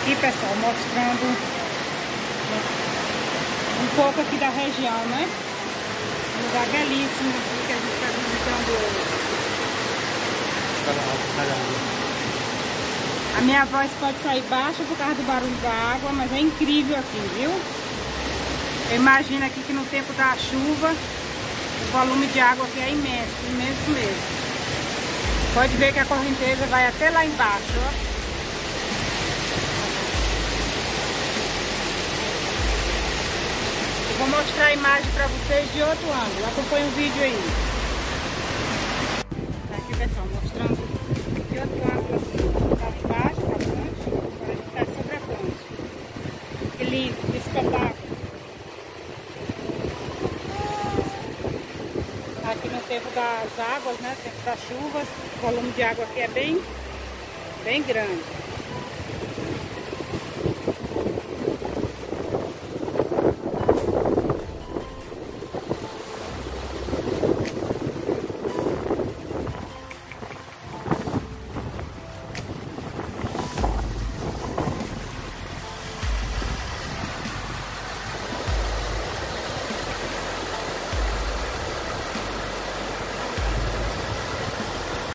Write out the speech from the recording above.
Aqui, pessoal, mostrando um pouco aqui da região, né? Um lugar belíssimo aqui que a gente está visitando hoje. A minha voz pode sair baixa por causa do barulho da água, mas é incrível aqui, viu? Eu imagino aqui que no tempo da chuva, o volume de água aqui é imenso, imenso mesmo. Pode ver que a correnteza vai até lá embaixo, ó. Vou mostrar a imagem para vocês de outro ângulo. Acompanhe o vídeo aí. Tá aqui, pessoal, mostrando de outro ângulo aqui. Tá embaixo da ponte. Agora a gente tá sobre a ponte. Que lindo, que espetáculo. Aqui no tempo das águas, né? Tempo das chuvas, o volume de água aqui é bem grande.